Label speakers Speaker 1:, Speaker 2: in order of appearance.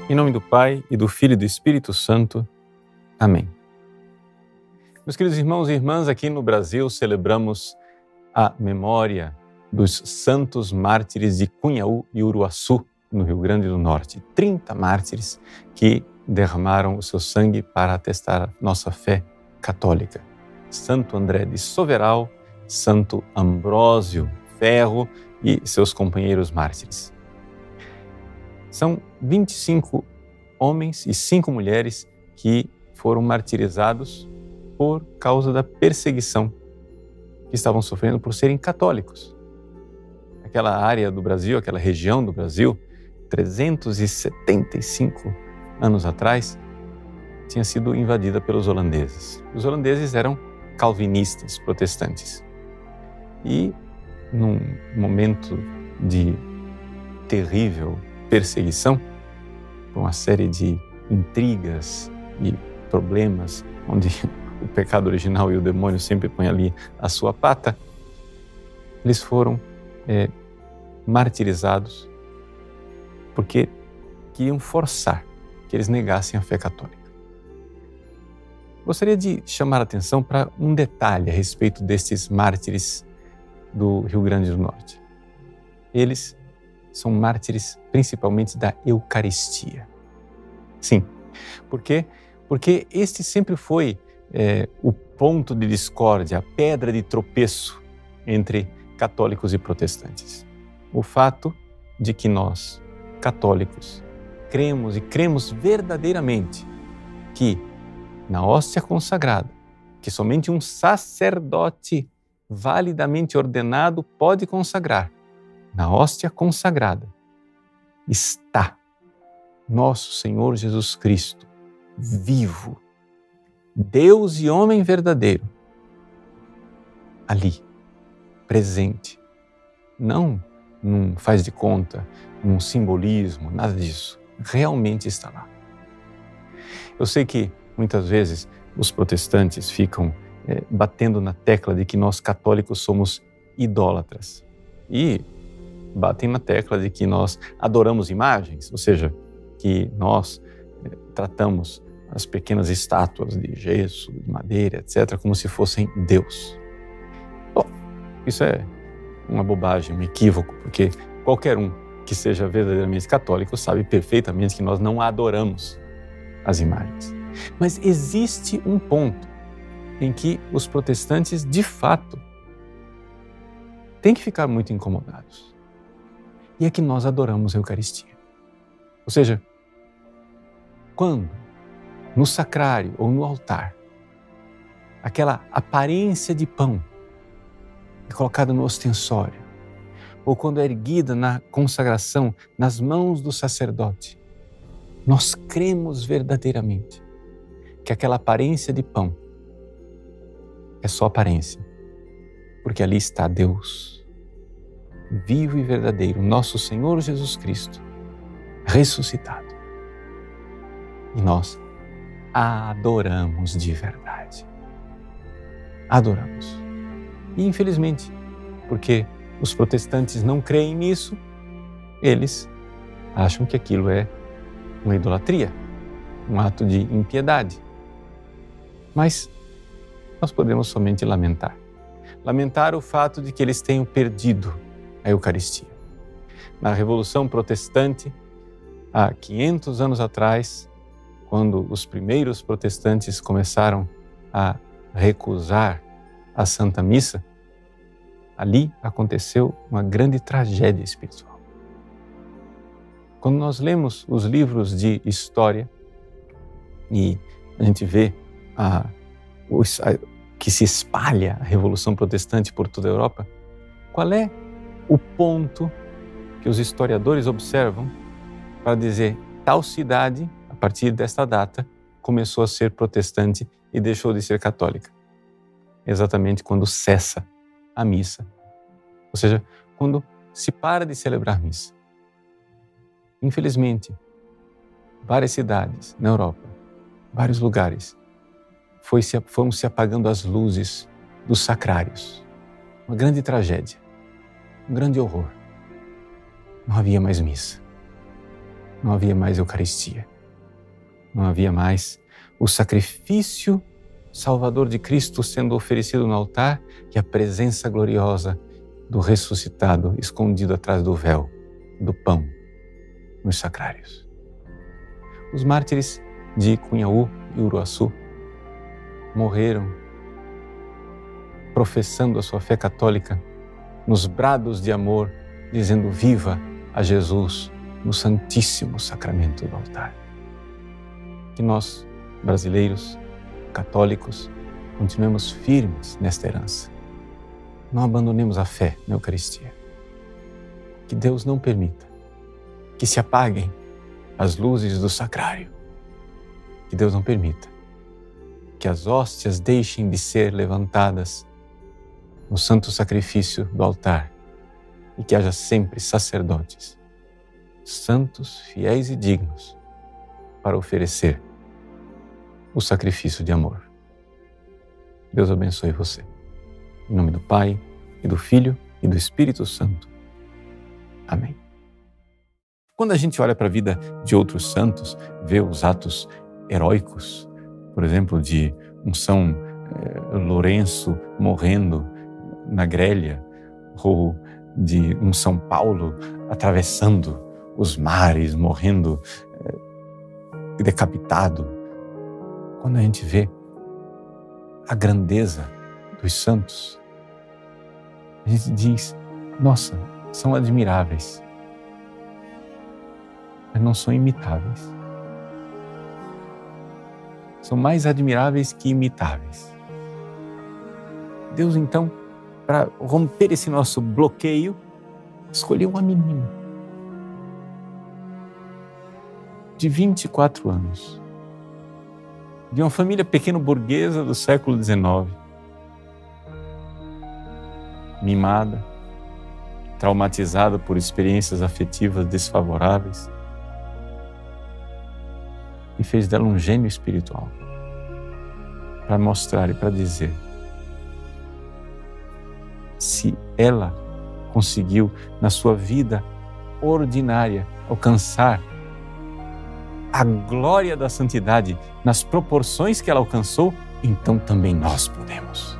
Speaker 1: Em nome do Pai, e do Filho e do Espírito Santo. Amém. Meus queridos irmãos e irmãs, aqui no Brasil celebramos a memória dos santos mártires de Cunhaú e Uruaçu, no Rio Grande do Norte. 30 mártires que derramaram o seu sangue para atestar a nossa fé católica. Santo André de Soveral, Santo Ambrósio Ferro e seus companheiros mártires. São 25 homens e 5 mulheres que foram martirizados por causa da perseguição que estavam sofrendo por serem católicos. Aquela área do Brasil, aquela região do Brasil, 375 anos atrás, tinha sido invadida pelos holandeses. Os holandeses eram calvinistas, protestantes. E num momento de terrível perseguição, por uma série de intrigas e problemas, onde o pecado original e o demônio sempre põem ali a sua pata, eles foram martirizados porque queriam forçar que eles negassem a fé católica. Gostaria de chamar a atenção para um detalhe a respeito destes mártires do Rio Grande do Norte. Eles são mártires principalmente da Eucaristia. Sim, por quê? Porque este sempre foi o ponto de discórdia, a pedra de tropeço entre católicos e protestantes. O fato de que nós, católicos, cremos verdadeiramente que na hóstia consagrada, que somente um sacerdote validamente ordenado pode consagrar, na hóstia consagrada está nosso Senhor Jesus Cristo, vivo, Deus e homem verdadeiro, ali, presente, não num faz de conta, num simbolismo, nada disso, realmente está lá. Eu sei que muitas vezes os protestantes ficam batendo na tecla de que nós católicos somos idólatras e batem na tecla de que nós adoramos imagens, ou seja, que nós tratamos as pequenas estátuas de gesso, de madeira, etc., como se fossem Deus. Bom, isso é uma bobagem, um equívoco, porque qualquer um que seja verdadeiramente católico sabe perfeitamente que nós não adoramos as imagens. Mas existe um ponto em que os protestantes, de fato, têm que ficar muito incomodados. E é que nós adoramos a Eucaristia. Ou seja, quando no sacrário ou no altar, aquela aparência de pão é colocada no ostensório, ou quando é erguida na consagração nas mãos do sacerdote, nós cremos verdadeiramente que aquela aparência de pão é só aparência, porque ali está Deus, vivo e verdadeiro, nosso Senhor Jesus Cristo, ressuscitado. E nós adoramos de verdade. Adoramos. E infelizmente, porque os protestantes não creem nisso, eles acham que aquilo é uma idolatria, um ato de impiedade. Mas nós podemos somente lamentar. Lamentar o fato de que eles tenham perdido a Eucaristia. Na Revolução Protestante, há 500 anos atrás, quando os primeiros protestantes começaram a recusar a Santa Missa, ali aconteceu uma grande tragédia espiritual. Quando nós lemos os livros de história e a gente vê que se espalha a Revolução Protestante por toda a Europa, qual é o ponto que os historiadores observam para dizer tal cidade, a partir desta data, começou a ser protestante e deixou de ser católica? Exatamente quando cessa a missa. Ou seja, quando se para de celebrar missa. Infelizmente, várias cidades na Europa, vários lugares, foram se apagando as luzes dos sacrários. Uma grande tragédia, um grande horror. Não havia mais missa. não havia mais Eucaristia, não havia mais o sacrifício salvador de Cristo sendo oferecido no altar e a presença gloriosa do ressuscitado escondido atrás do véu, do pão, nos sacrários. Os mártires de Cunhaú e Uruaçu morreram professando a sua fé católica nos brados de amor, dizendo viva a Jesus no Santíssimo Sacramento do altar. Que nós, brasileiros, católicos, continuemos firmes nesta herança. Não abandonemos a fé na Eucaristia. Que Deus não permita que se apaguem as luzes do sacrário. Que Deus não permita que as hóstias deixem de ser levantadas no santo sacrifício do altar e que haja sempre sacerdotes, santos, fiéis e dignos, para oferecer o sacrifício de amor. Deus abençoe você. Em nome do Pai, e do Filho, e do Espírito Santo. Amém. Quando a gente olha para a vida de outros santos, vê os atos heróicos, por exemplo, de um São Lourenço morrendo na grelha, ou de um São Paulo atravessando os mares, morrendo decapitado. Quando a gente vê a grandeza dos santos, a gente diz, nossa, são admiráveis, mas não são imitáveis. São mais admiráveis que imitáveis. Deus, então, para romper esse nosso bloqueio, escolheu uma menina de 24 anos, de uma família pequeno-burguesa do século XIX, mimada, traumatizada por experiências afetivas desfavoráveis, e fez dela um gênio espiritual, para mostrar e para dizer: se ela conseguiu, na sua vida ordinária, alcançar a glória da santidade nas proporções que ela alcançou, então também nós podemos.